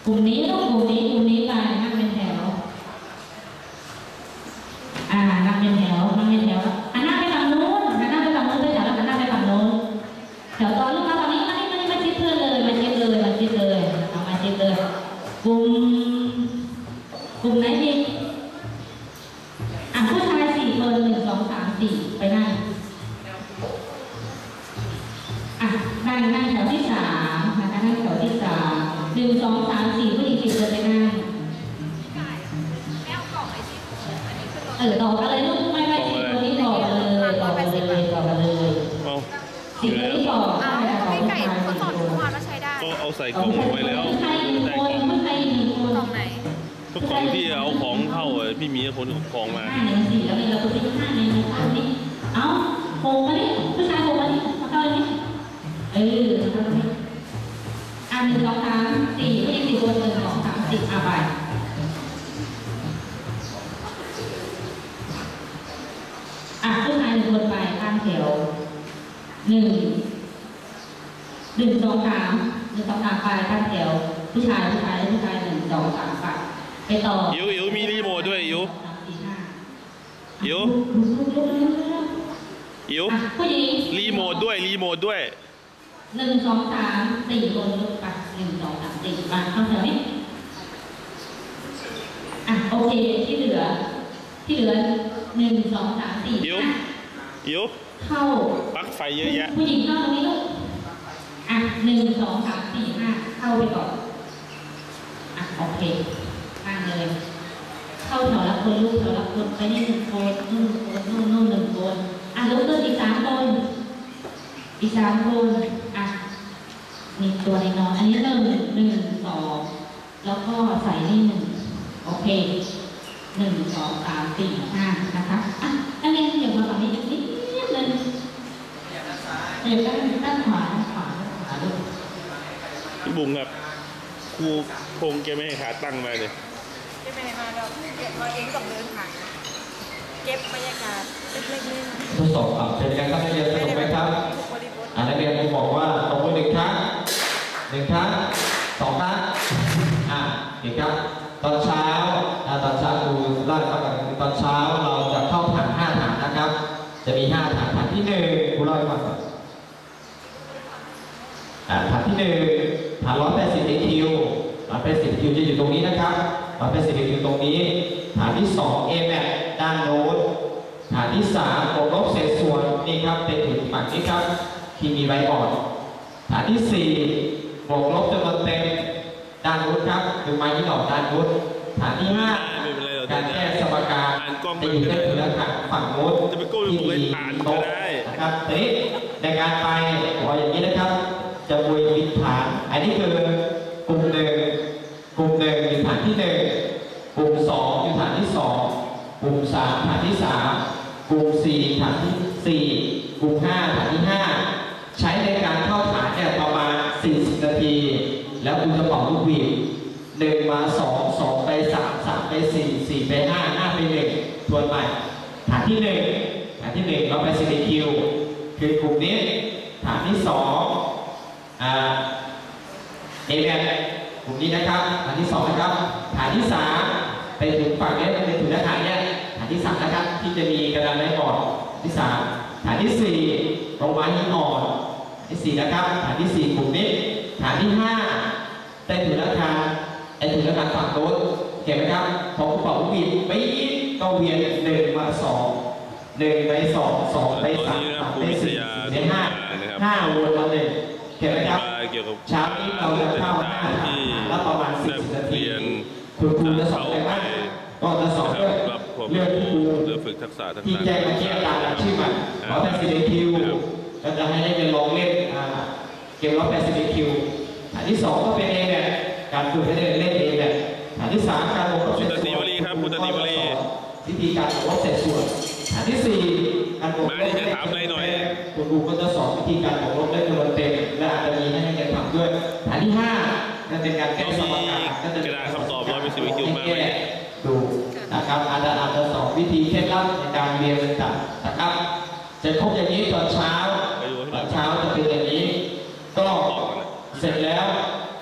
กลุ่มนี้ต้องกลุ่มนี้ไปนั่งเป็นแถวนั่งเป็นแถวนั่งไปฝั่งนู้นนั่งไปฝั่งนู้นไปแถวแล้วนั่งไปฝั่งนู้นแถวตอนลูกค้าตอนนี้มาชิดเพื่อนเลยมาชิดเลยเอามาชิดเลยกลุ่มไหนดีผู้ชาย4 คน1 2 3 4ไปนั่งนั่งแถวที่3นะคะนั่งแถวที่3 1 2 3 4ผู้หญิง4 คนไปนั่งต่อกันเลยลูกไม่ตัวนี้ต่อกันเลย4 คนที่ต่อพี่ไก่เขาสอนทุกวันว่าใช้ได้ก็เอาใส่กล่องไว้แล้วใคร1 คนกล่องไหนทุกของที่เอาของเข้าพี่มีคนของมา 4แล้วเราตัวที่5ใน3นี้เอาโผล่มาดิผู้ชายโผล่มาดิมาเข้าเลย1 2 3 4ผู้หญิง4 คน1 2 3 4ไปผู้ชาย1 คนไปข้างแถว1 2 3ไปข้างแถวผู้ชาย1 2 3ไปต่ออิ๋วมีรีโมทด้วยอิ๋วผู้หญิงรีโมทด้วย1 2 3 4 คนลุกไป1 2 3 4มาเข้าแถวนี้โอเคที่เหลือ1 2 3 4 อิ๋วเข้าปลั๊กไฟเยอะแยะผู้หญิงเข้าตรงนี้ลูก1 2 3 4 5เข้าไปก่อนโอเคนั่งเลยเข้าแถวละคนลูกแถวละคนไปนี่1 คนนู่น1 คนลุกขึ้นอีก3 คนมีตัวในนอนอันนี้1 2แล้วก็ใส่นี่1โอเค1 2 3 4 5นะคะนักเรียนเดี๋ยวมาฝั่งนี้นิดเลยด้านขวาลูกพี่บุ๋มครับครูพงแกไม่ให้ขาตั้งมาเลยแกไม่ให้มาเราเก็บมาเองกับเดินผ่านเก็บบรรยากาศเล็กๆทดสอบเป็นการนักเรียนสนุกไหมครับนักเรียนบอกว่าตรงไป1 ครั้ง2 ครั้งเห็นครับตอนเช้าครูเล่าให้ฟังกันตอนเช้าเราจะเข้าฐาน5 ฐานนะครับจะมี5 ฐานที่1ครูเล่าให้ฟังก่อนฐานที่1ฐาน180 EQ 180 EQ จะอยู่ตรงนี้นะครับ180 EQ ตรงนี้ฐานที่2 AMAT ด้านโน้นฐานที่3บวกลบเศษส่วนนี่ครับเป็นถึงฝั่งนี้ครับที่มีไว้ก่อนฐานที่4บวกลบจำนวนเต็มด้านนู้นครับคือไม้ที่ออกด้านนู้นฐานที่5การแก้สมการจะอยู่ในถือแล้วค่ะฝั่งโน้นที่มีโต๊ะนะครับทีนี้ในการไปขออย่างนี้นะครับจะบวยปิดฐานอันนี้คือกลุ่ม1อยู่ฐานที่1กลุ่ม2อยู่ฐานที่2กลุ่ม3ฐานที่3กลุ่ม4ฐานที่4กลุ่ม5ฐานที่5ใช้ในการเข้าฐานเนี่ยประมาณ40 นาทีแล้วคุณจะเป่าลูกหวีด1 มา 2 ไป 3 ไป 4 4 ไป 5 5 ไป 1ทวนใหม่ฐานที่1เราไป10 คิวคือกลุ่มนี้ฐานที่2เอเวนกลุ่มนี้นะครับฐานที่2นะครับฐานที่3ไปถึงฝั่งนี้ไปถึงฐานนี้ฐานที่3นะครับที่จะมีกระดานไม้บอร์ดที่3ฐานที่4ตรงไม้หินอ่อนที่4นะครับฐานที่4กลุ่มนี้ฐานที่5ได้ถึงราคาฝั่งโน้นเห็นไหมครับพอเป่าลูกหวีดไปก็เวียน1 มา 2 1 ไป 2 2 ไป 3 3 ไป 4 ไป 5 วนมา1เห็นไหมครับเช้านี้เราจะเข้า5 แล้วประมาณ10 นาทีคุณครูจะสอนอะไรบ้างก็จะสอนด้วยเรื่องที่ครูที่แจ้งมาเกี่ยวกับอาชีพมันขอแต่10 คิวก็จะให้ได้ลองเล่นเกม180 คิวฐานที่2ก็เป็นเองเนี่ยการฝึกให้ได้เล่นเองเนี่ยฐานที่3การลงลบเศษส่วนวิธีการลงลบเศษส่วนฐานที่4การลงลบเลขคุณครูก็จะสอนวิธีการลงลบเลขจำนวนเต็มและอาจจะมีให้นักเรียนทำด้วยฐานที่5นั่นเป็นการแก้สมการก็จะกระดาษคำตอบ110 คิวมาดูนะครับอาจจะสอนวิธีเคล็ดลับในการเรียนต่างๆนะครับจะครบอย่างนี้ตอนเช้าจะเป็นอย่างนี้ก็เสร็จแล้ว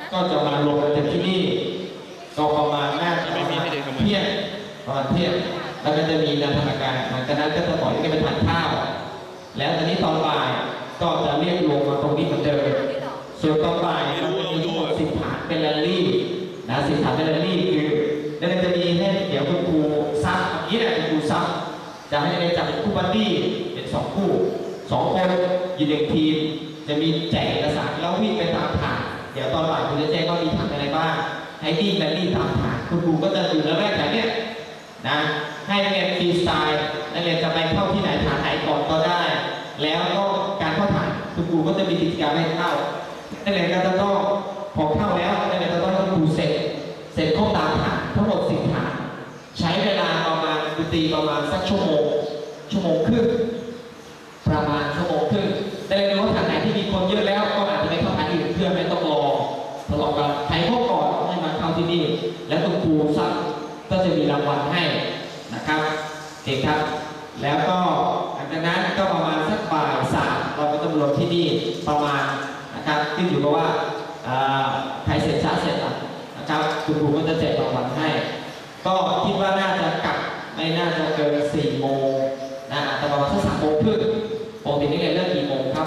ก็จะมาลงกันที่นี่ก็ประมาณน่าจะไม่มีให้เด็กทำไงเที่ยงประมาณเที่ยงแล้วก็จะมีนันทนาการหลังจากนั้นก็จะปล่อยให้ไปทานข้าวแล้วตอนนี้ตอนบ่ายก็จะเรียกลงมาตรงนี้เหมือนเดิมส่วนตอนบ่ายก็จะมีทั้งหมด10 ฐานเป็นแรลลี่นะ10 ฐานเป็นแรลลี่คือแล้วมันจะมีให้เดี๋ยวคุณครูซักเมื่อกี้เนี่ยคุณครูซักจะให้เรียนจับเป็นคู่บัดดี้เป็น2 คู่ 2 คนอยู่1 ทีมจะมีแจกเอกสารแล้ววิ่งไปตามฐานเดี๋ยวตอนบ่ายคุณจะแจ้งว่ามีฐานอะไรบ้างให้วิ่งแรลลี่ตามฐานคุณครูก็จะอยู่ระแวกแถวเนี้ยนะให้นักเรียนฟรีสไตล์นักเรียนจะไปเข้าที่ไหนฐานไหนก่อนก็ได้ แล้วก็การเข้าฐานคุณครูก็จะมีกิจกรรมให้เข้านักเรียนก็จะต้องพอเข้าแล้วนักเรียนจะต้องให้ครูเสร็จครบตามฐานทั้งหมด10 ฐานใช้เวลาประมาณดนตรีประมาณสักชั่วโมงครึ่งประมาณชั่วโมงครึ่งแต่ในว่าฐานไหนที่มีคนเยอะแล้วก็อาจจะไปเข้าฐานอื่นเพื่อไม่ต้องรอทดลองกันใครเข้าก่อนให้มาเข้าที่นี่แล้วคุณครูซักก็จะมีรางวัลให้นะครับเด็กครับแล้วก็หลังจากนั้นก็ประมาณสักบ่าย 3เราก็ต้องลงที่นี่ประมาณนะครับขึ้นอยู่กับว่าใครเสร็จช้าเสร็จหลังนะครับคุณครูก็จะแจกรางวัลให้ก็คิดว่าน่าจะกลับไม่น่าจะเกิน4 โมงนะแต่ประมาณสัก3 โมงครึ่งปกตินี่เลิกกี่โมงครับ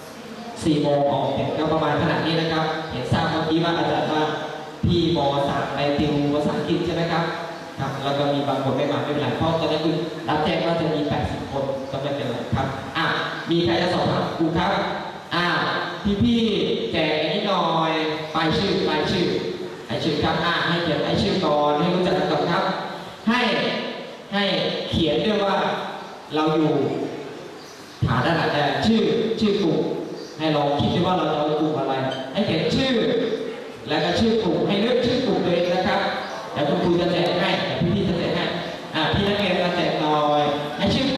4 โมงออกเนี่ยก็ประมาณขนาดนี้นะครับเห็นทราบเมื่อกี้ว่าอาจารย์ว่าพี่ม.3ไปติวภาษาอังกฤษใช่ไหมครับครับแล้วก็มีบางคนไม่มาไม่เป็นไรเพราะตอนนี้คุณรับแจ้งว่าจะมี80 คนก็ไม่เป็นไรครับมีใครจะสอบถามครูครับพี่แจกอันนี้หน่อยป้ายชื่อครับให้เขียนป้ายชื่อก่อนให้รู้จักกันก่อนครับให้เขียนด้วยว่าเราอยู่ฐานระดับใดชื่อกลุ่มให้ลองคิดดูว่าเราจะเอากลุ่มอะไรให้เขียนชื่อแล้วก็ชื่อกลุ่มให้นึกชื่อกลุ่มตัวเอง